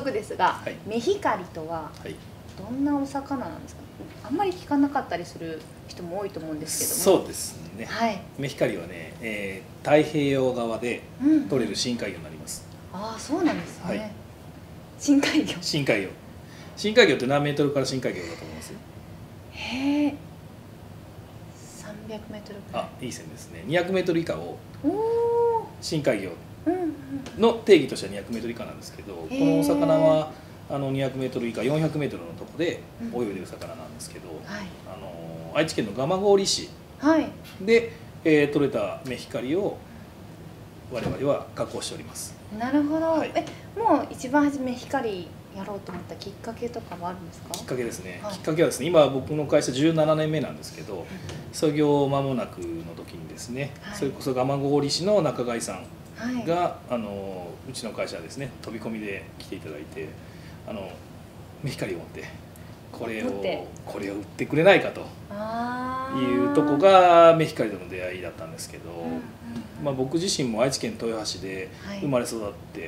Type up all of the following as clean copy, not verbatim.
速ですが、 はい、 メヒカリとはどんなお魚なんですか。あんまり聞かなかったりする人も多いと思うんですけども。 そうですね、 はい、 メヒカリはね、太平洋側で取れる深海魚になります。 ああ、そうなんですね、 はい、 深海魚。 深海魚、深海魚って何メートルから深海魚だと思います？ へえ、300メートルぐらい。 あ、いい線ですね。200メートル以下を深海魚うんうん、 の定義としては200メートル以下なんですけど、このお魚は200メートル以下400メートルのところで泳いでる魚なんですけど、 はい、 愛知県の蒲郡市で、取れたメヒカリを我々は加工しております。 なるほど、 はい、 もう一番初めメヒカリやろうと思ったきっかけとかはあるんですか？ きっかけですね、 はい、 きっかけはですね、今僕の会社17年目なんですけど、創業間もなくの時にですね、はい、それこそ蒲郡市の仲買さんが、はい、うちの会社ですね、飛び込みで来ていただいて、メヒカリを持ってこれを売ってくれないかというとこがメヒカリとの出会いだったんですけど、まあ、僕自身も愛知県豊橋で生まれ育って、はい、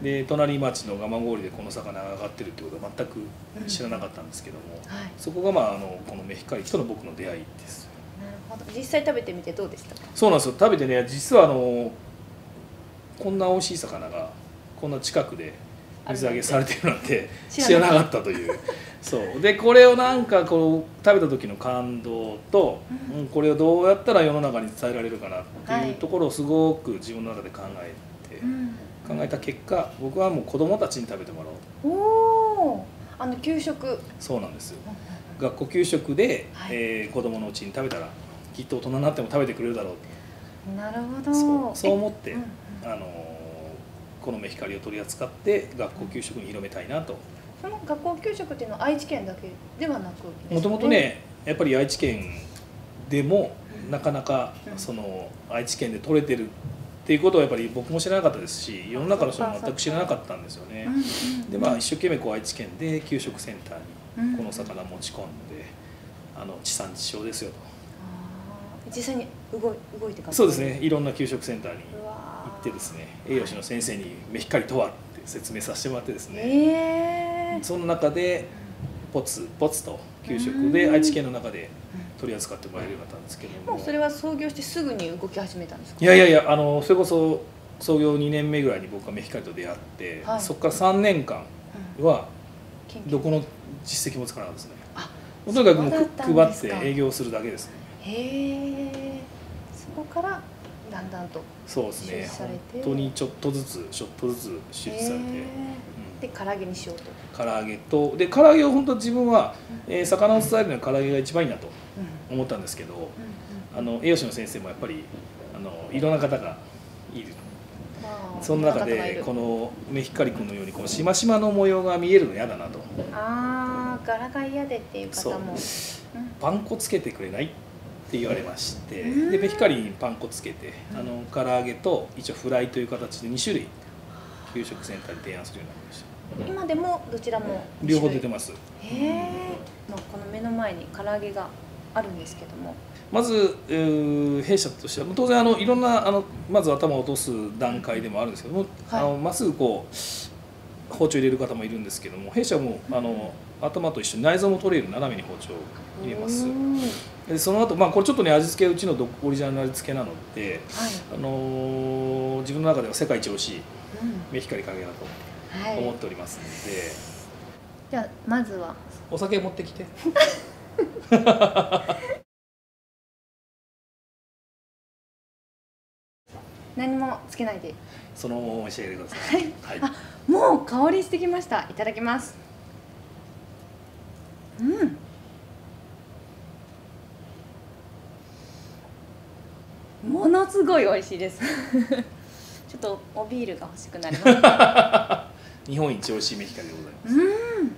で隣町の蒲郡でこの魚が上がってるってことは全く知らなかったんですけども、はい、そこが、まあ、このメヒカリとの僕の出会いです。 なるほど。実際食べてみてどうでしたか？ そうなんですよ。食べてね、実はこんな美味しい魚がこんな近くで水揚げされてるなんて知らなかったという。そうで、これをなんかこう食べた時の感動と、これをどうやったら世の中に伝えられるかなっていうところをすごく自分の中で考えた結果、僕はもう子どもたちに食べてもらおう。 おお、給食。 そうなんですよ。学校給食で、はい、子どものうちに食べたらきっと大人になっても食べてくれるだろう。 なるほど。 そう思って、このメヒカリを取り扱って学校給食に広めたいなと。 その学校給食っていうのは愛知県だけではなく、 もともとね、やっぱり愛知県でもなかなかその愛知県で取れてるっていうことはやっぱり僕も知らなかったですし、世の中の人も全く知らなかったんですよね。で、まあ一生懸命こう愛知県で給食センターにこの魚持ち込んで、地産地消ですよと。 実際に動いてから。 そうですね。いろんな給食センターに行ってですね、栄養士の先生にメヒカリとはって説明させてもらってですね。その中でポツポツと給食で愛知県の中で取り扱ってもらえるようになったんですけども、 もうそれは創業してすぐに動き始めたんですか？ いや、それこそ創業2年目ぐらいに僕はメヒカリと出会って、はい、そこから3年間はどこの実績もつかなかったですね。とにかくもう配って営業するだけですね。 へえ、そこからだんだんとそうですね、本当にちょっとずつ手術されて、 で唐揚げにしようと。 唐揚げとで、唐揚げを本当自分は、魚を伝えるのは唐揚げが一番いいなと思ったんですけど、栄養士の先生もやっぱりいろんな方がいる。その中でこのメヒカリ君のようにこのしましまの模様が見えるの嫌だなと。 ああ、柄が嫌でっていう方も。 パン粉つけてくれないって言われまして、でメヒカリにパン粉つけて唐揚げと一応フライという形で2種類給食センターに提案するようになりました。 今でもどちらも両方出てます。 へえ。この目の前に唐揚げがあるんですけども、 まず弊社としては当然いろんなまず頭を落とす段階でもあるんですけども、はい、まっすぐこう包丁入れる方もいるんですけども、弊社も頭と一緒に内臓も取れる斜めに包丁を入れます。でその後、これちょっとね、味付けうちのオリジナルの味付けなので、はい、自分の中では世界一美味しいメヒカリ唐揚げだと思っておりますので、 じゃあまずはお酒持ってきて。 何もつけないでそのままお召し上がりください。 はい、もう香りしてきました。いただきます。ものすごい美味しいです。ちょっとおビールが欲しくなります。 日本一美味しいメヒカリでございます。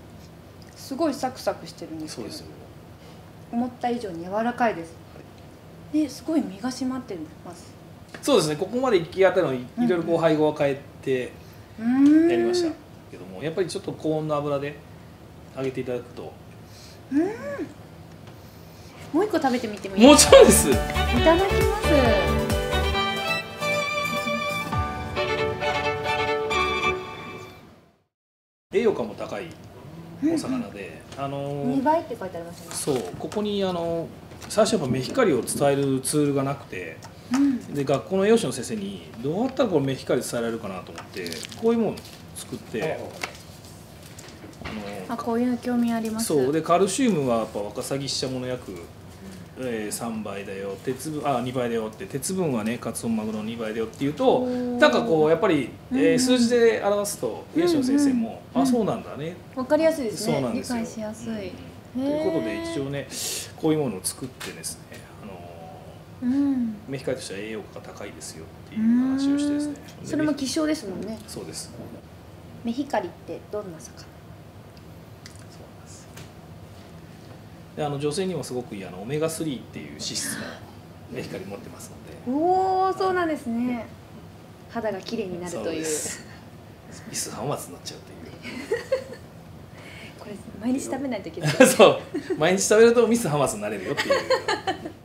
すごいサクサクしてるんですけど、 そうですよ。 思った以上に柔らかいです。ですごい身が締まってます。 そうですね。ここまで行き当たるのにいろいろ配合は変えてやりましたけども、やっぱりちょっと高温の油で揚げていただくと。 もう一個食べてみてもいいですか？ もちろんです。いただきます。 栄養価も高いお魚で、 2倍って書いてありますね。 そうここに最初やっぱメヒカリを伝えるツールがなくて、で学校の栄養士の先生にどうやったらこれメヒカリ伝えられるかなと思ってこういうものを作って。 こういうの興味あります。 そうでカルシウムはやっぱワカサギししゃもの約、3倍だよ、2倍だよって、鉄分はねカツオマグロの2倍だよっていうと、なんかこうやっぱり、数字で表すと栄養士の先生も、あそうなんだね、 わかりやすいですね。 そうなんですよ、 理解しやすい、 ということで一応ねこういうものを作ってですね、メヒカリとしては栄養価が高いですよっていう話をしてですね。 それも希少ですもんね。 そうです。 メヒカリってどんな魚？ で女性にもすごくいいオメガ3っていう脂質のメヒカリ持ってますので。 おお、そうなんですね。肌が綺麗になるという。 ミス浜松になっちゃうという。 これ毎日食べないといけない。 そう、毎日食べるとミス浜松になれるよっていう。